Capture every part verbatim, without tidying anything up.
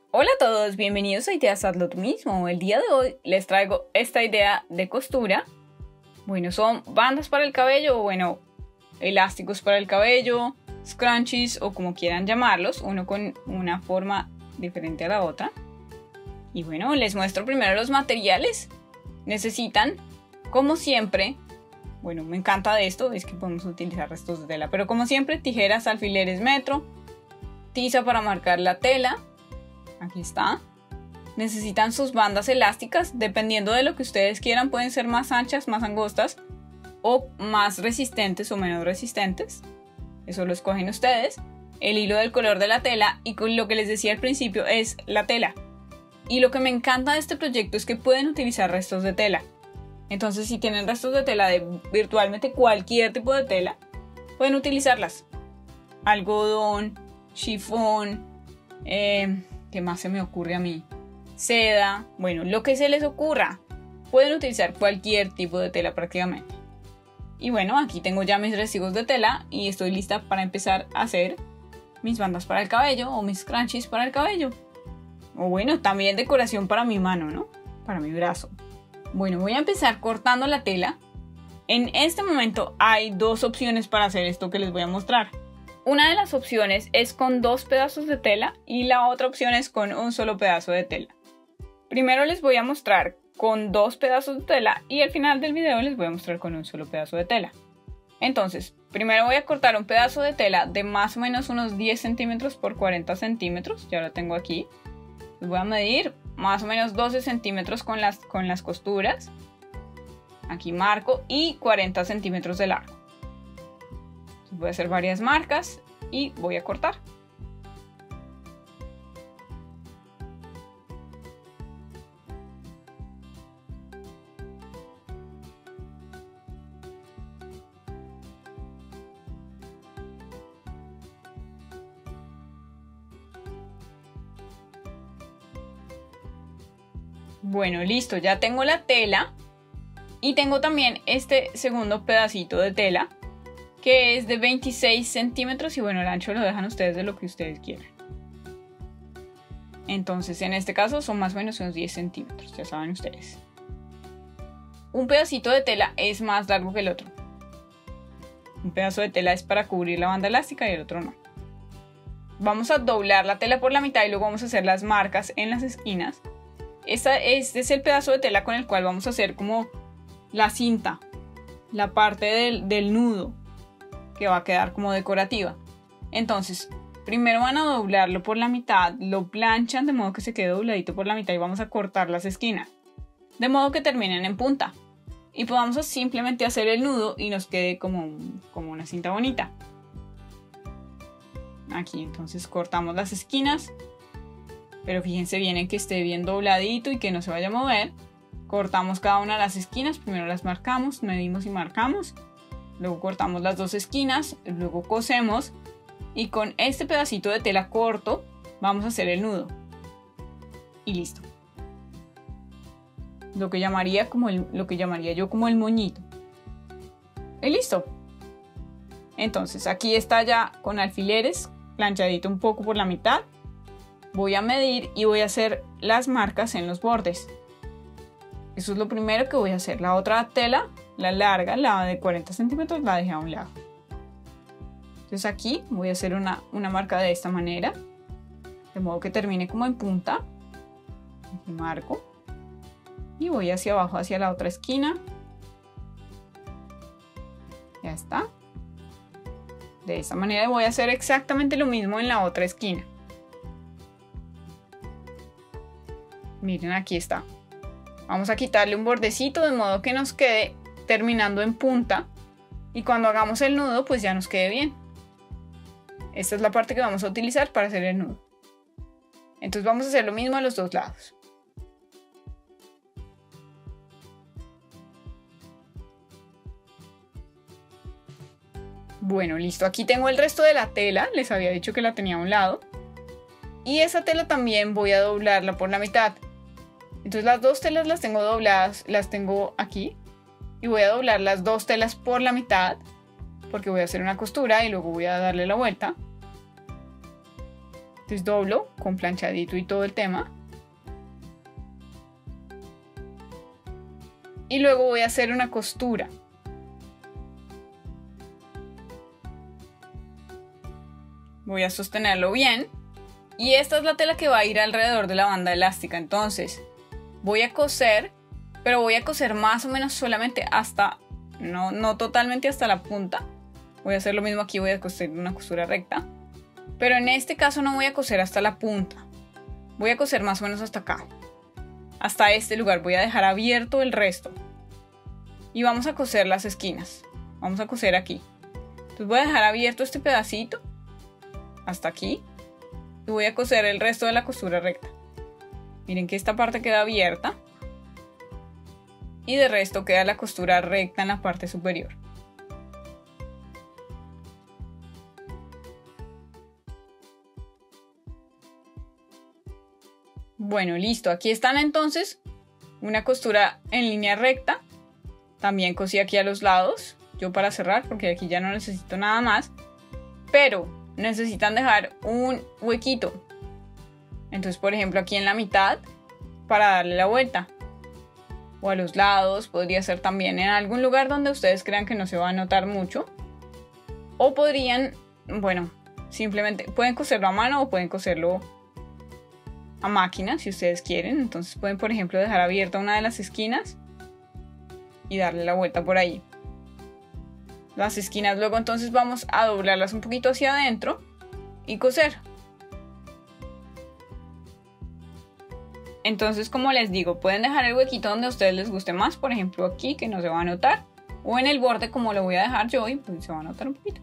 Hola a todos, bienvenidos a Ideas Hazlo Tú Mismo. El día de hoy les traigo esta idea de costura. Bueno, son bandas para el cabello o bueno, elásticos para el cabello, scrunchies o como quieran llamarlos, uno con una forma diferente a la otra. Y bueno, les muestro primero los materiales. Necesitan, como siempre, bueno, me encanta de esto, es que podemos utilizar restos de tela, pero como siempre, tijeras, alfileres metro, tiza para marcar la tela, aquí está. Necesitan sus bandas elásticas, dependiendo de lo que ustedes quieran, pueden ser más anchas, más angostas, o más resistentes o menos resistentes, eso lo escogen ustedes. El hilo del color de la tela y con lo que les decía al principio es la tela. Y lo que me encanta de este proyecto es que pueden utilizar restos de tela. Entonces si tienen restos de tela de virtualmente cualquier tipo de tela, pueden utilizarlas. Algodón, chifón, eh, ¿qué más se me ocurre a mí? Seda, bueno, lo que se les ocurra. Pueden utilizar cualquier tipo de tela prácticamente. Y bueno, aquí tengo ya mis recibos de tela y estoy lista para empezar a hacer mis bandas para el cabello o mis scrunchies para el cabello. O bueno, también decoración para mi mano, ¿no? Para mi brazo. Bueno, voy a empezar cortando la tela. En este momento hay dos opciones para hacer esto que les voy a mostrar. Una de las opciones es con dos pedazos de tela y la otra opción es con un solo pedazo de tela. Primero les voy a mostrar con dos pedazos de tela y al final del video les voy a mostrar con un solo pedazo de tela. Entonces, primero voy a cortar un pedazo de tela de más o menos unos diez centímetros por cuarenta centímetros. Ya lo tengo aquí. Voy a medir más o menos doce centímetros con las, con las costuras. Aquí marco y cuarenta centímetros de largo. Voy a hacer varias marcas y voy a cortar. Bueno, listo, ya tengo la tela y tengo también este segundo pedacito de tela que es de veintiséis centímetros y bueno, el ancho lo dejan ustedes de lo que ustedes quieran. Entonces en este caso son más o menos unos diez centímetros, ya saben ustedes. Un pedacito de tela es más largo que el otro. Un pedazo de tela es para cubrir la banda elástica y el otro no. Vamos a doblar la tela por la mitad y luego vamos a hacer las marcas en las esquinas. Esta, este es el pedazo de tela con el cual vamos a hacer como la cinta, la parte del, del nudo que va a quedar como decorativa. Entonces, primero van a doblarlo por la mitad, lo planchan de modo que se quede dobladito por la mitad y vamos a cortar las esquinas, de modo que terminen en punta. Y podamos simplemente hacer el nudo y nos quede como, como una cinta bonita. Aquí entonces cortamos las esquinas. Pero fíjense bien en que esté bien dobladito y que no se vaya a mover. Cortamos cada una de las esquinas. Primero las marcamos, medimos y marcamos. Luego cortamos las dos esquinas. Luego cosemos. Y con este pedacito de tela corto vamos a hacer el nudo. Y listo. Lo que llamaría, como el, lo que llamaría yo como el moñito. Y listo. Entonces aquí está ya con alfileres. Planchadito un poco por la mitad. Voy a medir y voy a hacer las marcas en los bordes. Eso es lo primero que voy a hacer. La otra tela, la larga, la de cuarenta centímetros, la dejé a un lado. Entonces aquí voy a hacer una, una marca de esta manera. De modo que termine como en punta. Aquí marco. Y voy hacia abajo, hacia la otra esquina. Ya está. De esta manera voy a hacer exactamente lo mismo en la otra esquina. Miren, aquí está. Vamos a quitarle un bordecito de modo que nos quede terminando en punta. Y cuando hagamos el nudo, pues ya nos quede bien. Esta es la parte que vamos a utilizar para hacer el nudo. Entonces vamos a hacer lo mismo a los dos lados. Bueno, listo. Aquí tengo el resto de la tela. Les había dicho que la tenía a un lado. Y esa tela también voy a doblarla por la mitad. Entonces las dos telas las tengo dobladas, las tengo aquí. Y voy a doblar las dos telas por la mitad. Porque voy a hacer una costura y luego voy a darle la vuelta. Entonces doblo con planchadito y todo el tema. Y luego voy a hacer una costura. Voy a sostenerlo bien. Y esta es la tela que va a ir alrededor de la banda elástica. Entonces voy a coser, pero voy a coser más o menos solamente hasta, no, no totalmente hasta la punta. Voy a hacer lo mismo aquí, voy a coser una costura recta. Pero en este caso no voy a coser hasta la punta. Voy a coser más o menos hasta acá. Hasta este lugar. Voy a dejar abierto el resto. Y vamos a coser las esquinas. Vamos a coser aquí. Entonces voy a dejar abierto este pedacito. Hasta aquí. Y voy a coser el resto de la costura recta. Miren que esta parte queda abierta. Y de resto queda la costura recta en la parte superior. Bueno, listo. Aquí están entonces una costura en línea recta. También cosí aquí a los lados. Yo para cerrar, porque aquí ya no necesito nada más. Pero necesitan dejar un huequito. Entonces, por ejemplo, aquí en la mitad para darle la vuelta. O a los lados. Podría ser también en algún lugar donde ustedes crean que no se va a notar mucho. O podrían, bueno, simplemente pueden coserlo a mano o pueden coserlo a máquina si ustedes quieren. Entonces pueden, por ejemplo, dejar abierta una de las esquinas y darle la vuelta por ahí. Las esquinas luego entonces vamos a doblarlas un poquito hacia adentro y coser. Entonces, como les digo, pueden dejar el huequito donde a ustedes les guste más, por ejemplo aquí, que no se va a notar, o en el borde como lo voy a dejar yo y pues se va a notar un poquito.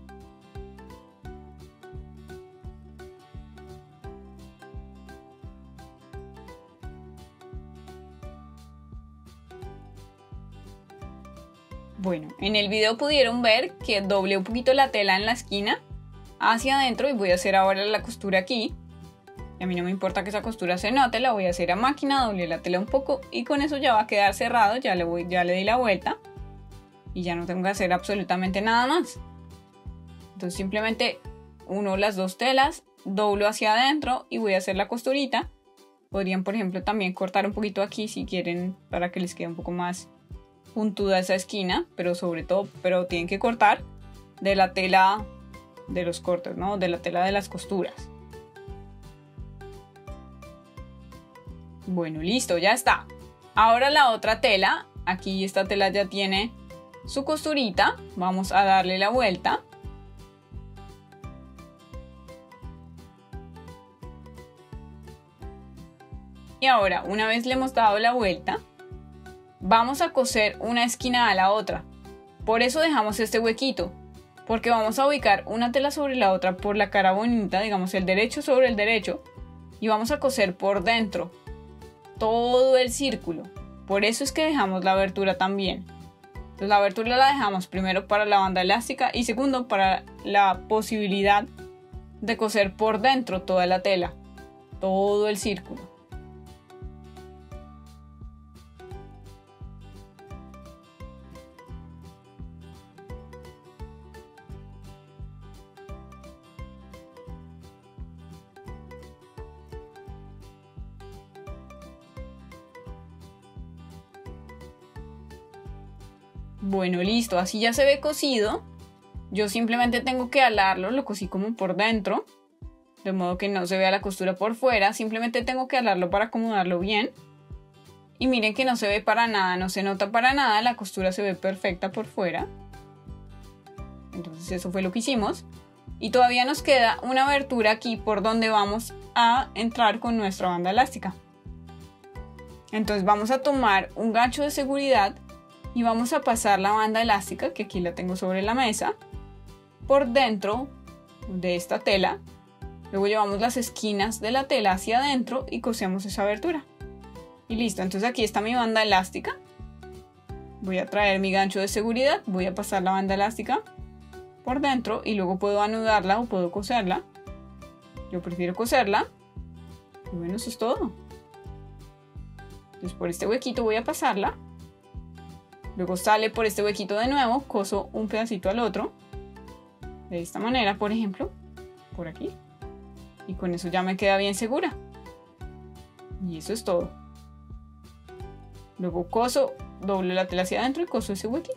Bueno, en el video pudieron ver que doblé un poquito la tela en la esquina hacia adentro y voy a hacer ahora la costura aquí. Y a mí no me importa que esa costura se note, la voy a hacer a máquina, doblé la tela un poco y con eso ya va a quedar cerrado, ya le, voy, ya le di la vuelta y ya no tengo que hacer absolutamente nada más. Entonces simplemente uno las dos telas, doblo hacia adentro y voy a hacer la costurita. Podrían, por ejemplo, también cortar un poquito aquí si quieren para que les quede un poco más puntuda esa esquina, pero sobre todo, pero tienen que cortar de la tela de los cortes, ¿no? De la tela de las costuras. Bueno, listo, ya está. Ahora la otra tela, aquí esta tela ya tiene su costurita, vamos a darle la vuelta. Y ahora, una vez le hemos dado la vuelta, vamos a coser una esquina a la otra. Por eso dejamos este huequito, porque vamos a ubicar una tela sobre la otra por la cara bonita, digamos el derecho sobre el derecho, y vamos a coser por dentro todo el círculo. Por eso es que dejamos la abertura también. Entonces la abertura la dejamos primero para la banda elástica y segundo para la posibilidad de coser por dentro toda la tela, todo el círculo. Bueno, listo, así ya se ve cosido. Yo simplemente tengo que alarlo, lo cosí como por dentro, de modo que no se vea la costura por fuera. Simplemente tengo que alarlo para acomodarlo bien. Y miren que no se ve para nada, no se nota para nada, la costura se ve perfecta por fuera. Entonces eso fue lo que hicimos. Y todavía nos queda una abertura aquí por donde vamos a entrar con nuestra banda elástica. Entonces vamos a tomar un gancho de seguridad y vamos a pasar la banda elástica, que aquí la tengo sobre la mesa, por dentro de esta tela. Luego llevamos las esquinas de la tela hacia adentro y cosemos esa abertura. Y listo, entonces aquí está mi banda elástica. Voy a traer mi gancho de seguridad, voy a pasar la banda elástica por dentro y luego puedo anudarla o puedo coserla. Yo prefiero coserla. Y bueno, eso es todo. Entonces por este huequito voy a pasarla. Luego sale por este huequito de nuevo, coso un pedacito al otro. De esta manera, por ejemplo, por aquí. Y con eso ya me queda bien segura. Y eso es todo. Luego coso, doblo la tela hacia adentro y coso ese huequito.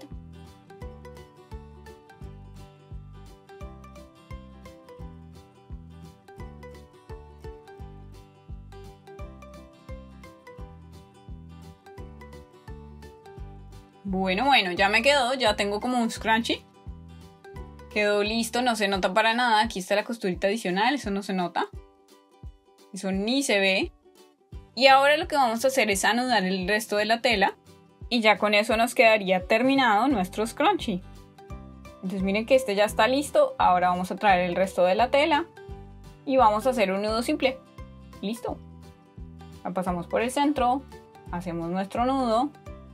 Bueno, bueno, ya me quedó, ya tengo como un scrunchie. Quedó listo, no se nota para nada. Aquí está la costurita adicional, eso no se nota. Eso ni se ve. Y ahora lo que vamos a hacer es anudar el resto de la tela. Y ya con eso nos quedaría terminado nuestro scrunchie. Entonces miren que este ya está listo. Ahora vamos a traer el resto de la tela. Y vamos a hacer un nudo simple. Listo. La pasamos por el centro. Hacemos nuestro nudo.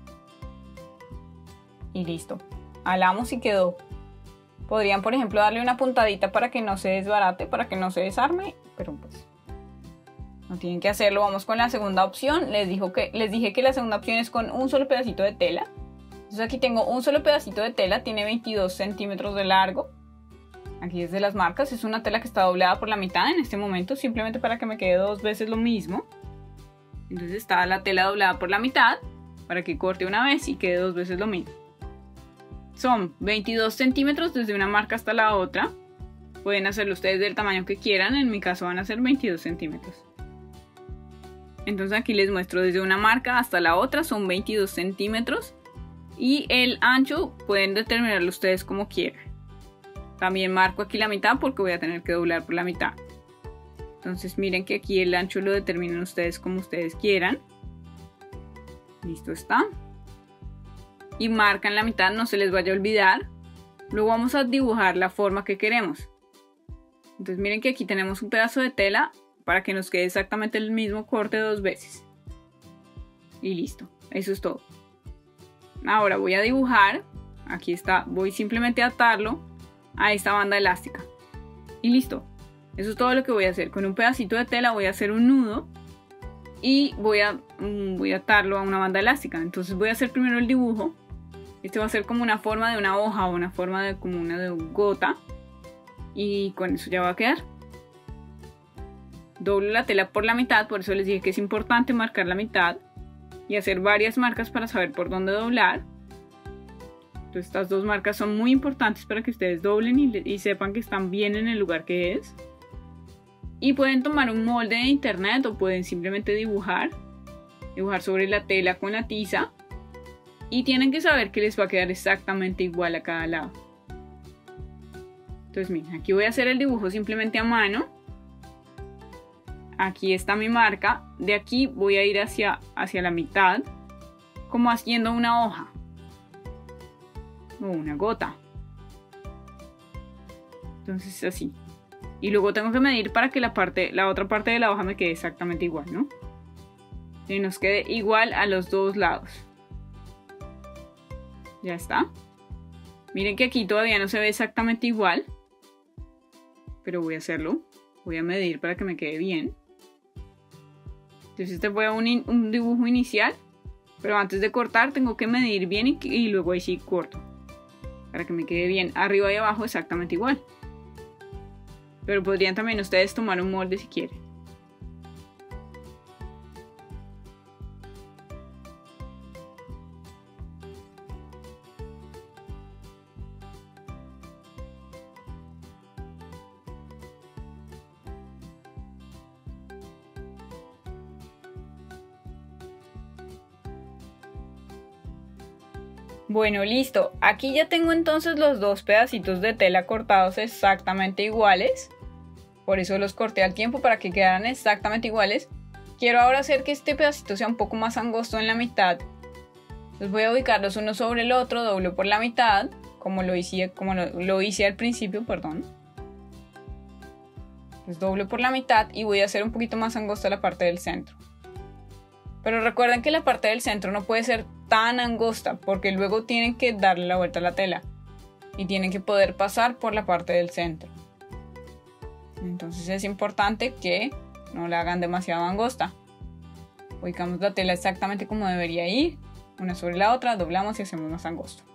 Y listo. Alamos y quedó. Podrían, por ejemplo, darle una puntadita para que no se desbarate, para que no se desarme. Pero pues no tienen que hacerlo. Vamos con la segunda opción. Les, dijo que, les dije que la segunda opción es con un solo pedacito de tela. Entonces aquí tengo un solo pedacito de tela. Tiene veintidós centímetros de largo. Aquí es de las marcas. Es una tela que está doblada por la mitad en este momento. Simplemente para que me quede dos veces lo mismo. Entonces está la tela doblada por la mitad. Para que corte una vez y quede dos veces lo mismo. Son veintidós centímetros desde una marca hasta la otra. Pueden hacerlo ustedes del tamaño que quieran. En mi caso van a ser veintidós centímetros. Entonces aquí les muestro desde una marca hasta la otra. Son veintidós centímetros. Y el ancho pueden determinarlo ustedes como quieran. También marco aquí la mitad porque voy a tener que doblar por la mitad. Entonces miren que aquí el ancho lo determinan ustedes como ustedes quieran. Listo está. Y marcan la mitad, no se les vaya a olvidar. Luego vamos a dibujar la forma que queremos. Entonces miren que aquí tenemos un pedazo de tela para que nos quede exactamente el mismo corte dos veces. Y listo, eso es todo. Ahora voy a dibujar, aquí está, voy simplemente a atarlo a esta banda elástica. Y listo, eso es todo lo que voy a hacer. Con un pedacito de tela voy a hacer un nudo y voy a, voy a atarlo a una banda elástica. Entonces voy a hacer primero el dibujo. Este va a ser como una forma de una hoja o una forma de como una de gota. Y con eso ya va a quedar. Doblo la tela por la mitad, por eso les dije que es importante marcar la mitad. Y hacer varias marcas para saber por dónde doblar. Entonces estas dos marcas son muy importantes para que ustedes doblen y, y sepan que están bien en el lugar que es. Y pueden tomar un molde de internet o pueden simplemente dibujar. Dibujar sobre la tela con la tiza. Y tienen que saber que les va a quedar exactamente igual a cada lado. Entonces miren, aquí voy a hacer el dibujo simplemente a mano. Aquí está mi marca. De aquí voy a ir hacia, hacia la mitad. Como haciendo una hoja. O una gota. Entonces así. Y luego tengo que medir para que la, parte, la otra parte de la hoja me quede exactamente igual, ¿no? Y nos quede igual a los dos lados. Ya está. Miren que aquí todavía no se ve exactamente igual. Pero voy a hacerlo. Voy a medir para que me quede bien. Entonces este fue un, in, un dibujo inicial. Pero antes de cortar tengo que medir bien y, y luego ahí sí corto. Para que me quede bien arriba y abajo exactamente igual. Pero podrían también ustedes tomar un molde si quieren. Bueno, listo. Aquí ya tengo entonces los dos pedacitos de tela cortados exactamente iguales. Por eso los corté al tiempo para que quedaran exactamente iguales. Quiero ahora hacer que este pedacito sea un poco más angosto en la mitad. Entonces voy a ubicarlos uno sobre el otro, doblo por la mitad, como lo hice, como lo, lo hice al principio, perdón. Entonces doblo por la mitad y voy a hacer un poquito más angosta la parte del centro. Pero recuerden que la parte del centro no puede ser tan angosta porque luego tienen que darle la vuelta a la tela y tienen que poder pasar por la parte del centro. Entonces es importante que no la hagan demasiado angosta. Ubicamos la tela exactamente como debería ir, una sobre la otra, doblamos y hacemos más angosto.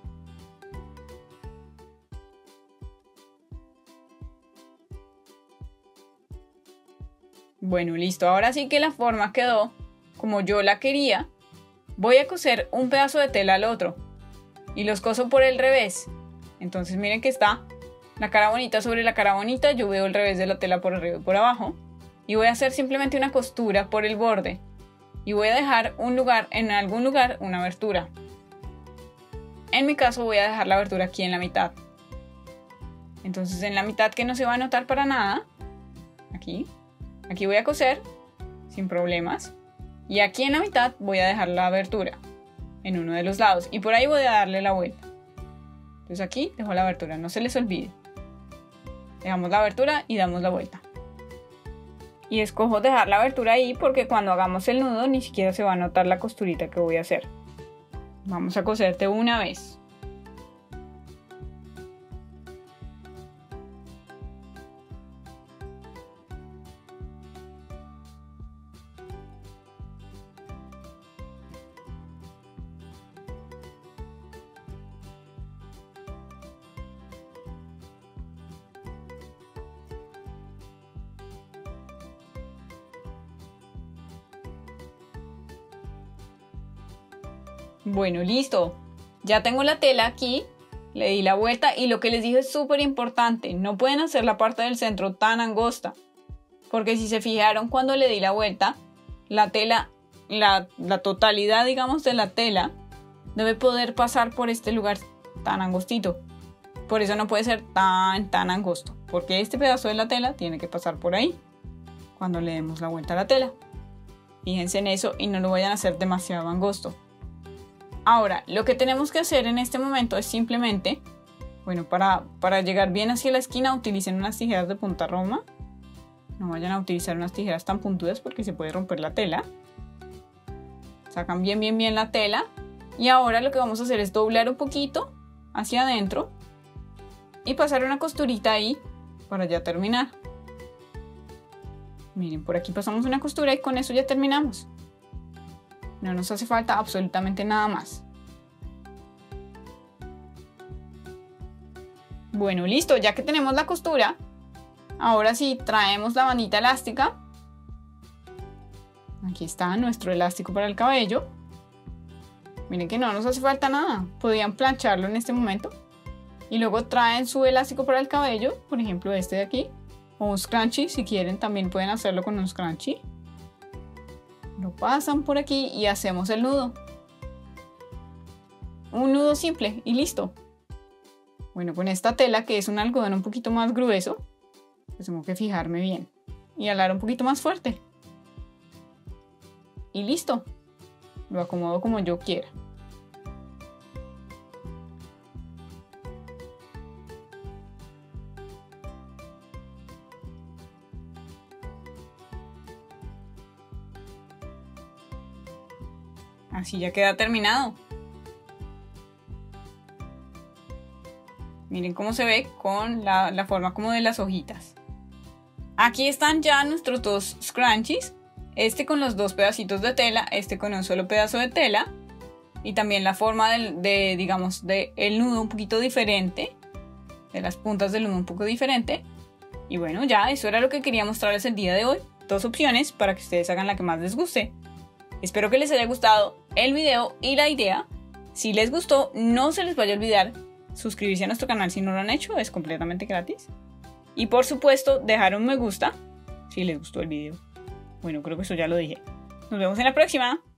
Bueno, listo. Ahora sí que la forma quedó como yo la quería. Voy a coser un pedazo de tela al otro y los coso por el revés. Entonces miren que está la cara bonita sobre la cara bonita. Yo veo el revés de la tela por arriba y por abajo. Y voy a hacer simplemente una costura por el borde. Y voy a dejar un lugar, en algún lugar, una abertura. En mi caso voy a dejar la abertura aquí en la mitad. Entonces en la mitad, que no se va a notar para nada, aquí, aquí voy a coser sin problemas. Y aquí en la mitad voy a dejar la abertura en uno de los lados. Y por ahí voy a darle la vuelta. Entonces aquí dejo la abertura, no se les olvide. Dejamos la abertura y damos la vuelta. Y escojo dejar la abertura ahí porque cuando hagamos el nudo ni siquiera se va a notar la costurita que voy a hacer. Vamos a coserte una vez. Bueno, listo. Ya tengo la tela aquí. Le di la vuelta y lo que les dije es súper importante. No pueden hacer la parte del centro tan angosta. Porque si se fijaron cuando le di la vuelta, la tela, la, la totalidad, digamos, de la tela debe poder pasar por este lugar tan angostito. Por eso no puede ser tan, tan angosto. Porque este pedazo de la tela tiene que pasar por ahí cuando le demos la vuelta a la tela. Fíjense en eso y no lo vayan a hacer demasiado angosto. Ahora, lo que tenemos que hacer en este momento es simplemente, bueno, para, para llegar bien hacia la esquina, utilicen unas tijeras de punta roma. No vayan a utilizar unas tijeras tan puntudas porque se puede romper la tela. Sacan bien, bien, bien la tela. Y ahora lo que vamos a hacer es doblar un poquito hacia adentro y pasar una costurita ahí para ya terminar. Miren, por aquí pasamos una costura y con eso ya terminamos. No nos hace falta absolutamente nada más. Bueno, listo, ya que tenemos la costura, ahora sí traemos la bandita elástica. Aquí está nuestro elástico para el cabello. Miren que no nos hace falta nada. Podrían plancharlo en este momento. Y luego traen su elástico para el cabello, por ejemplo este de aquí. O un scrunchie, si quieren también pueden hacerlo con un scrunchie. Lo pasan por aquí y hacemos el nudo. Un nudo simple y listo. Bueno, con esta tela, que es un algodón un poquito más grueso, pues tengo que fijarme bien y alar un poquito más fuerte. Y listo. Lo acomodo como yo quiera. Así ya queda terminado. Miren cómo se ve con la, la forma como de las hojitas. Aquí están ya nuestros dos scrunchies. Este con los dos pedacitos de tela, este con un solo pedazo de tela. Y también la forma de, de digamos, de el nudo un poquito diferente. De las puntas del nudo un poco diferente. Y bueno, ya eso era lo que quería mostrarles el día de hoy. Dos opciones para que ustedes hagan la que más les guste. Espero que les haya gustado el video y la idea. Si les gustó, no se les vaya a olvidar suscribirse a nuestro canal si no lo han hecho, es completamente gratis. Y por supuesto, dejar un me gusta si les gustó el video. Bueno, creo que eso ya lo dije. Nos vemos en la próxima.